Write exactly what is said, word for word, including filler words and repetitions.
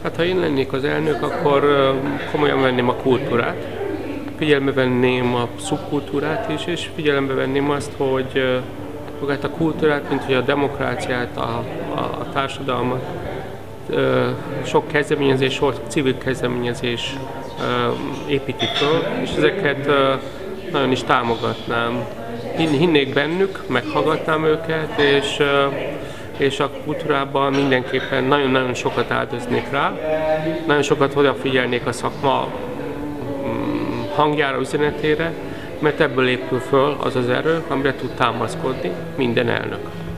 Hát ha én lennék az elnök, akkor komolyan venném a kultúrát, figyelembe venném a szubkultúrát is, és figyelembe venném azt, hogy magát a kultúrát, mint hogy a demokráciát, a, a, a társadalmat, sok kezdeményezés, sok civil kezdeményezés építi föl, és ezeket nagyon is támogatnám. Hinnék bennük, meghallgatnám őket, és, és a kultúrában mindenképpen nagyon-nagyon sokat áldoznék rá, nagyon sokat odafigyelnék a szakma hangjára, üzenetére, mert ebből épül föl az az erő, amire tud támaszkodni minden elnök.